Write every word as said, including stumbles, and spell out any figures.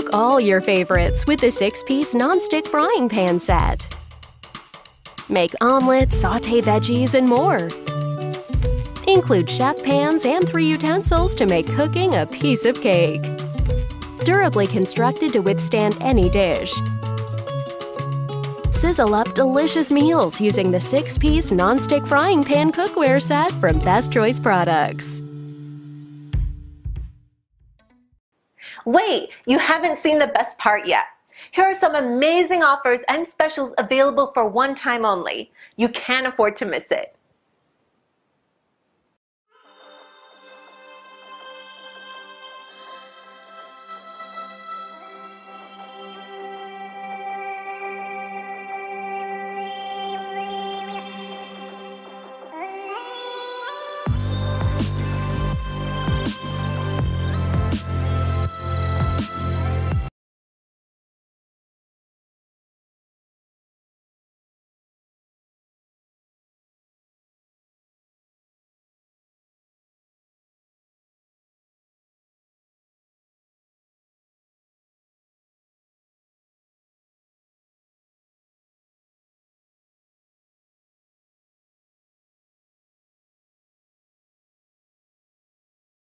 Cook all your favorites with the six-piece non-stick frying pan set. Make omelets, sauté veggies, and more. Include chef pans and three utensils to make cooking a piece of cake. Durably constructed to withstand any dish. Sizzle up delicious meals using the six-piece non-stick frying pan cookware set from Best Choice Products. Wait, you haven't seen the best part yet. Here are some amazing offers and specials available for one time only. You can't afford to miss it.